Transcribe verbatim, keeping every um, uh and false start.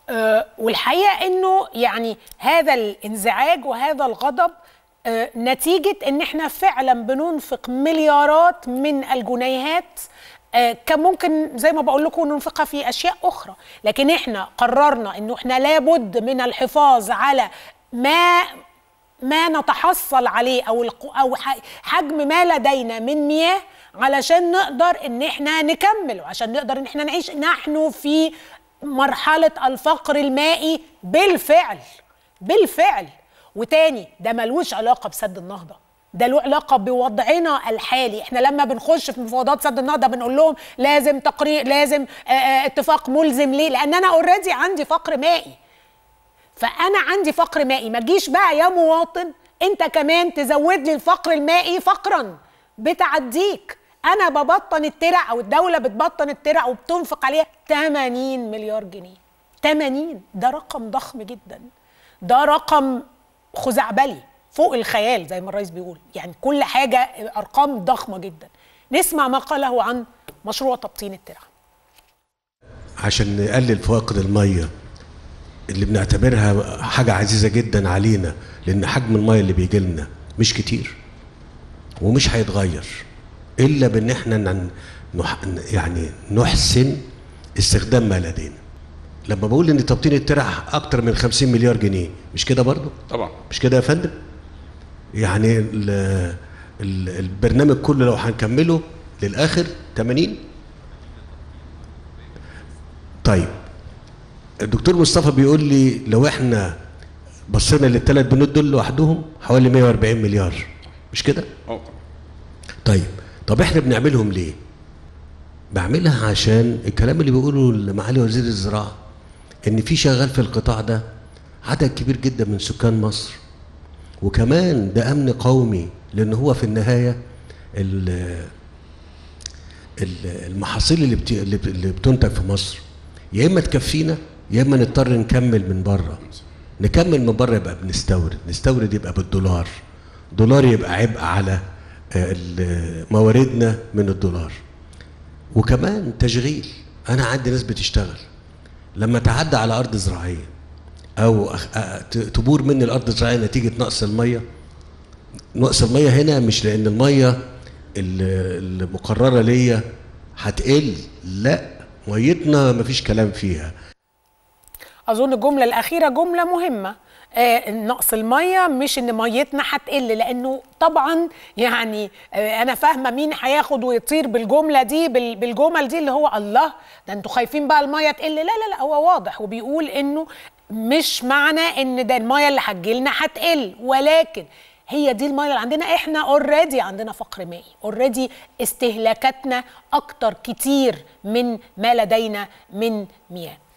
أه والحقيقه انه يعني هذا الانزعاج وهذا الغضب أه نتيجه ان احنا فعلا بننفق مليارات من الجنيهات. أه كان ممكن زي ما بقول لكم ننفقها في اشياء اخرى، لكن احنا قررنا انه احنا لابد من الحفاظ على ما ما نتحصل عليه او او حجم ما لدينا من مياه علشان نقدر ان احنا نكمل، وعشان نقدر ان احنا نعيش. نحن في مرحلة الفقر المائي بالفعل بالفعل. وتاني ده ملوش علاقة بسد النهضة، ده له علاقة بوضعنا الحالي. احنا لما بنخش في مفاوضات سد النهضة بنقول لهم لازم تقرير، لازم اه اه اتفاق ملزم. ليه؟ لان انا اوريدي عندي فقر مائي، فانا عندي فقر مائي. ما تجيش بقى يا مواطن انت كمان تزود لي الفقر المائي فقرا بتعديك. انا ببطن الترع او الدوله بتبطن الترع وبتنفق عليها ثمانين مليار جنيه. ثمانين ده رقم ضخم جدا، ده رقم خزعبلي فوق الخيال زي ما الرئيس بيقول. يعني كل حاجه ارقام ضخمه جدا. نسمع ما قاله عن مشروع تبطين الترع. عشان نقلل فواقد الميه اللي بنعتبرها حاجه عزيزه جدا علينا، لان حجم الميه اللي بيجي لنا مش كتير ومش هيتغير الا بان احنا نح يعني نحسن استخدام ما لدينا. لما بقول ان تبطين الترع اكتر من خمسين مليار جنيه، مش كده برضو؟ طبعا مش كده يا فندم؟ يعني ال ال البرنامج كله لو هنكمله للاخر ثمانين. طيب الدكتور مصطفى بيقول لي لو احنا بصينا للثلاث بنود دول لوحدهم حوالي مئة وأربعين مليار، مش كده؟ اه طيب طب احنا بنعملهم ليه؟ بعملها عشان الكلام اللي بيقوله معالي وزير الزراعه ان في شغال في القطاع ده عدد كبير جدا من سكان مصر، وكمان ده امن قومي، لان هو في النهايه المحاصيل اللي اللي بتنتج في مصر يا اما تكفينا يا اما نضطر نكمل من بره. نكمل من بره يبقى بنستورد، نستورد يبقى بالدولار، دولار يبقى عبء على مواردنا من الدولار. وكمان تشغيل، انا عندي ناس بتشتغل لما تعدى على ارض زراعيه او تبور مني الارض الزراعيه نتيجه نقص الميه. نقص الميه هنا مش لان الميه المقرره ليا هتقل، لا، ميتنا مفيش كلام فيها. اظن الجمله الاخيره جمله مهمه. آه نقص الميه مش ان ميتنا هتقل، لانه طبعا يعني آه انا فاهمه مين هياخد ويطير بالجمله دي بالجمل دي اللي هو الله ده انتوا خايفين بقى الميه تقل. لا لا لا، هو واضح وبيقول انه مش معنى ان ده الميه اللي هتجيلنا هتقل، ولكن هي دي الميه اللي عندنا. احنا اوريدي عندنا فقر مائي، اوريدي استهلاكاتنا اكتر كتير من ما لدينا من مياه.